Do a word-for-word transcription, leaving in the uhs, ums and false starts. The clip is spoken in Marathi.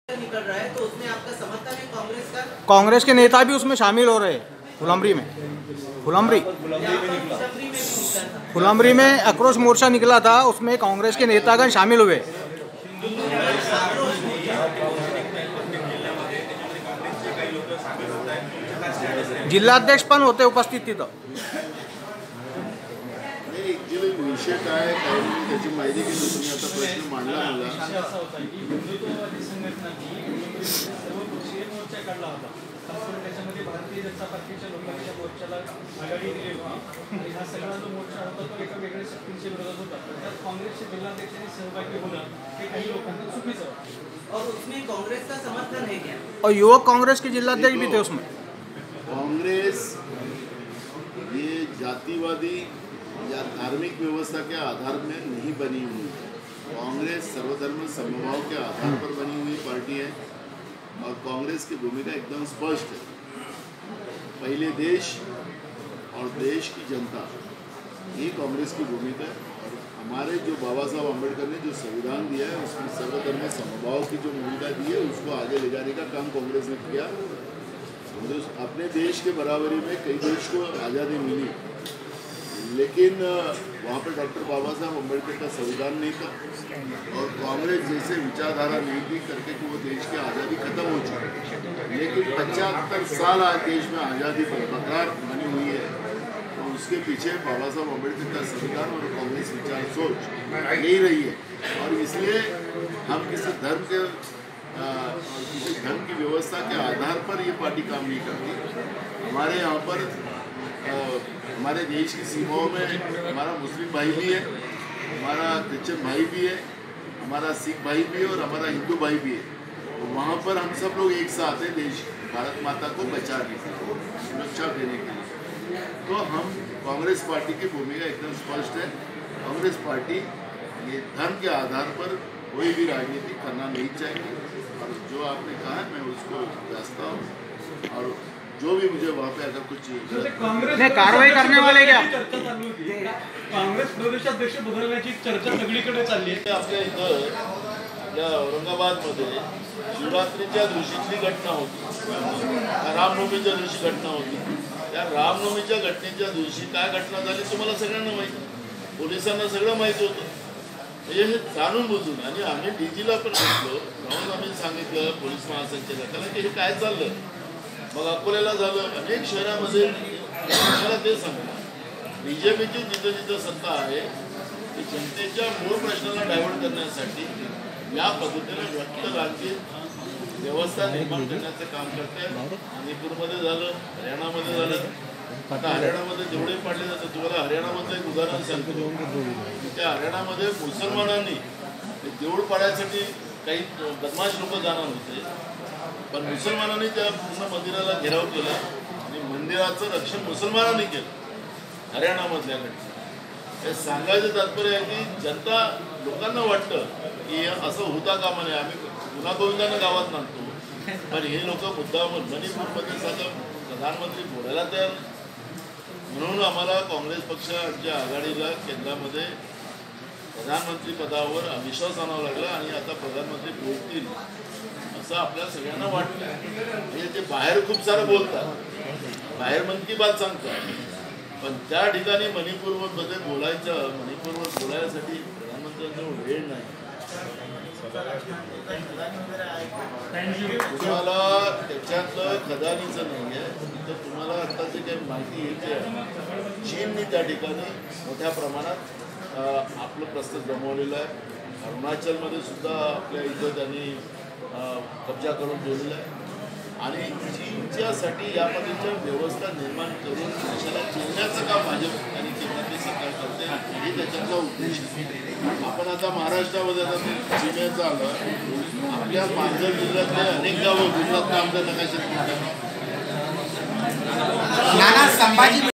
निकल रहा है तो उसमें आपका समर्थन है कांग्रेस का? कांग्रेस के नेता भी उसमें शामिल हो रहे हैं। फुलंबरी में फुलंबरी फुलंबरी में आक्रोश मोर्चा निकला था, उसमें कांग्रेस के नेतागण शामिल हुए। जिल्हाध्यक्ष पण होते उपस्थित तिथं। विषय काय काय त्याची माहिती घेऊन तुम्ही आता प्रश्न मांडला मला। त्याच्यामध्ये भारतीय जनता पार्टीच्या लोकांच्या मोर्चाला आघाडी दिली होती आणि हा सगळा जो मोर्चा होता तो एका वेगळ्या शक्तींच्या विरोधात होता। त्यात काँग्रेसचे जिल्हाध्यक्षांनी सहभागी होणं हे काही लोकांना चुकीचं वाटतं। और उसमें कांग्रेस का समर्थन है क्या? और युवक कांग्रेस के जिलाध्यक्ष भी थे उसमें। कांग्रेस ये जातिवादी या धार्मिक व्यवस्था के आधार में नहीं बनी हुई। कांग्रेस सर्वधर्म समभाव के आधार पर बनी हुई पार्टी है और कांग्रेस की भूमिका एकदम स्पष्ट है। पहले देश और देश की जनता, ये कांग्रेस की भूमिका है। और हमारे जो बाबा साहब अम्बेडकर ने जो संविधान दिया है उसमें सर्वधर्म समभाव की जो भूमिका दी है उसको आगे ले जाने का काम कांग्रेस ने किया। तो अपने देश के बराबरी में कई देश को आज़ादी मिली, लेकिन वहाँ पर डॉक्टर बाबा साहब अम्बेडकर का संविधान नहीं था और कांग्रेस जैसे विचारधारा नहीं थी करके कि वो देश की आज़ादी खत्म हो चुकी। लेकिन पचहत्तर साल आज देश में आज़ादी बरकरार बनी हुई है, तो उसके पीछे बाबा साहब अम्बेडकर का संविधान और कांग्रेस विचार सोच यही रही है। और इसलिए हम किसी धर्म के किसी धर्म की व्यवस्था के आधार पर ये पार्टी काम नहीं करती। हमारे यहाँ पर आ, हमारे देश की सीमाओं में हमारा मुस्लिम भाई भी है, हमारा क्रिश्चियन भाई भी है, हमारा सिख भाई भी है और हमारा हिंदू भाई भी है। तो वहाँ पर हम सब लोग एक साथ हैं देश भारत माता को बचाने के लिए, सुरक्षा देने के लिए। तो हम कांग्रेस पार्टी की भूमिका एकदम स्पष्ट है। कांग्रेस पार्टी ये धर्म के आधार पर कोई भी राजनीति करना नहीं चाहिए और जो आपने कहा मैं उसको व्यवस्था हूँ। और जो भी मुझे वहाँ पे अगर कुछ कांग्रेस कार्रवाई करने वाले क्या चर्चा चालू होती, काँग्रेस प्रदेशाध्यक्ष बदलण्याची चर्चा सगळीकडे चालली आहे। आपल्या इथं या औरंगाबादमध्ये शिवरात्रीच्या दिवशीची घटना होती, रामनवमीच्या दिवशी घटना होती। त्या रामनवमीच्या घटनेच्या दिवशी काय घटना झाली तुम्हाला सगळ्यांना माहिती, पोलिसांना सगळं माहिती होतं। म्हणजे हे जाणून बुजून आणि आम्ही डीजीला पण घेतलो, जाऊन आम्ही सांगितलं पोलीस महासंचालकाला की हे काय चाललं। मग अकोल्याला झालं, अनेक शहरामध्ये मला ते सांगतात बीजेपीची जिथं जिथं सत्ता आहे ती जनतेच्या मूळ प्रश्नाला डायव्हर्ट करण्यासाठी या पद्धतीने व्यक्त राजकीय व्यवस्था निर्माण करण्याचं काम करते। मणिपूरमध्ये झालं, हरियाणामध्ये झालं। आता हरियाणामध्ये जेवढे पाडले जातात, तुम्हाला हरियाणामधलं एक उदाहरण सांगतो। त्या हरियाणामध्ये मुसलमानांनी देऊळ पाडण्यासाठी काही बदमाश लोक जाणार होते, पण मुसलमानांनी त्या पूर्ण मंदिराला घेराव केला आणि मंदिराचं रक्षण मुसलमानांनी केलं हरियाणामधल्या घटना। हे सांगायचं तात्पर्य आहे की जनता लोकांना वाटतं की असं होता कामा नये, आम्ही गुन्हा गोविंदानं गावात नांदतो, पण हे लोक मुद्दाम मणिपूरमध्ये सगळं प्रधानमंत्री बोलायला तयार। म्हणून आम्हाला काँग्रेस पक्षाच्या आघाडीला केंद्रामध्ये प्रधानमंत्री पदावर अविश्वास आणावा लागला आणि आता प्रधानमंत्री बोलतील असं आपल्या सगळ्यांना वाटतं। म्हणजे ते बाहेर खूप सारं बोलतात, बाहेर मन की बात सांगतात, पण त्या ठिकाणी मणिपूरमध्ये बोलायचं मणिपूरवर बोलायसाठी प्रधानमंत्र्यांजवळ वेळ नाही। तुम्हाला त्याच्यातलं खदानीचं नाही आहे, तर तुम्हाला आता जे काही माहिती येते चीनने त्या ठिकाणी मोठ्या प्रमाणात आपलं प्रस्ताव जमवलेलं आहे। अरुणाचलमध्ये सुद्धा आपल्या इथं त्यांनी कब्जा करून ठेवलेला आहे आणि चीनच्यासाठी या पद्धतीच्या व्यवस्था निर्माण करून देशाला चिरण्याचं काम भाजप आणि केंद्रातली सरकार करते, हे त्याच्यातला उद्देश आहे। आपण आता महाराष्ट्रामध्ये आता सीमेचं आलं, आपल्या पालघर जिल्ह्यातले अनेक गावं गुजरातला आमच्या नकाशात